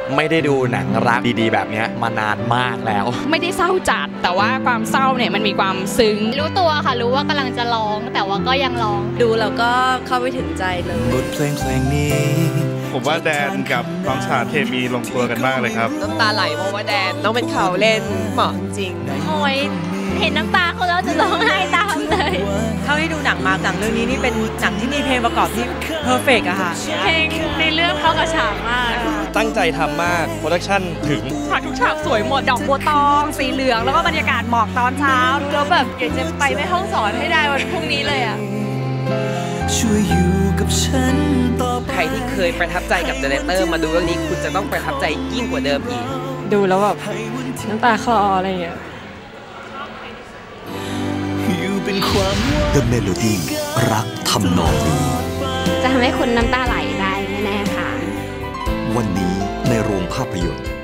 ไม่ได้ดูหนังรักดีๆแบบนี้มานานมากแล้วไม่ได้เศร้าจัดแต่ว่าความเศร้าเนี่ยมันมีความซึ้งรู้ตัวค่ะรู้ว่ากำลังจะร้องแต่ว่าก็ยังร้องดูแล้วก็เข้าไปถึงใจเลยบทเพลงนี้ผมว่าแดนกับน้องชาเคมีลงตัวกันมากเลยครับน้ำตาไหลเพราะว่าแดนต้องเป็นเขาเล่นเหมาะจริงโอ้ยเห็นน้ำตาเขาแล้วจะร้องไห้ตามเลยเท่าที่ดูหนังมาหนังเรื่องนี้นี่เป็นหนังที่มีเพลงประกอบที่เพอร์เฟกต์อะค่ะเพลงในเรื่องเข้ากับฉากมากตั้งใจทำมากโปรดักชั่นถึงฉากทุกฉากสวยหมดดอกบัวตองสีเหลืองแล้วก็บรรยากาศหมอกตอนเช้าดูแล้วแบบอยากจะไปแม่ห้องสอนให้ได้วันพรุ่งนี้เลยอะช่วยอยู่กับฉันต่อไปใครที่เคยประทับใจกับเดเรคเตอร์มาดูเรื่องนี้คุณจะต้องประทับใจยิ่งกว่าเดิมอีกดูแล้วแบบน้ำตาคลออะไรอย่างเงี้ย The Melody รักทำนองนี้จะทำให้คุณน้ำตาไหลได้แน่ๆค่ะวันนี้ในโรงภาพยนตร์